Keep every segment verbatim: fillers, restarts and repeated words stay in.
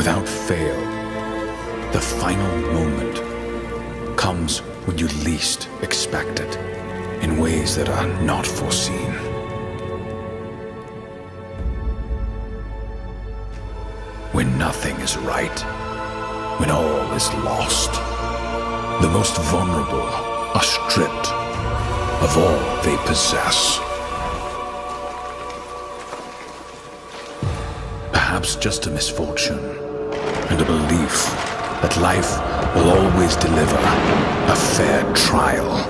without fail, the final moment comes when you least expect it, in ways that are not foreseen. When nothing is right, when all is lost, the most vulnerable are stripped of all they possess. Perhaps just a misfortune and a belief that life will always deliver a fair trial.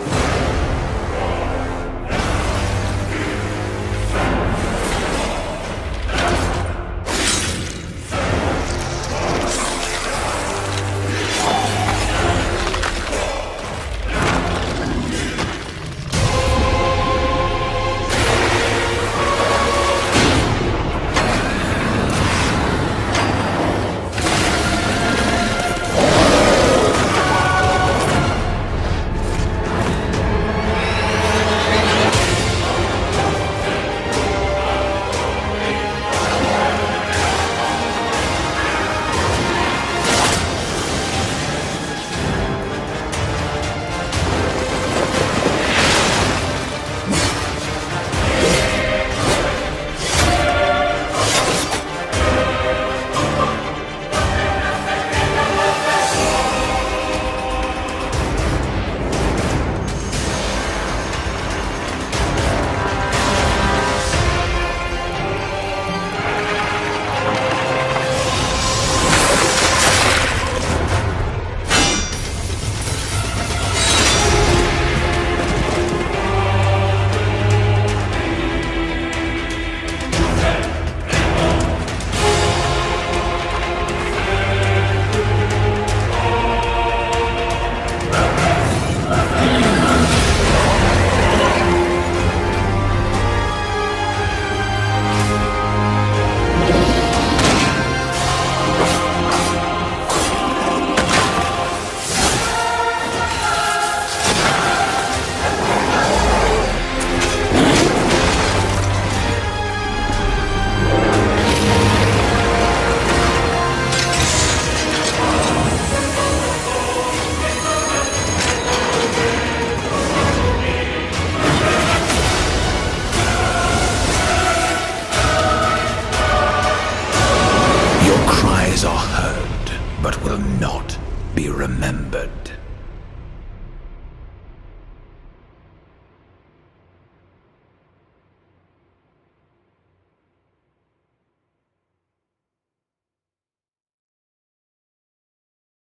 Are heard, but will not be remembered.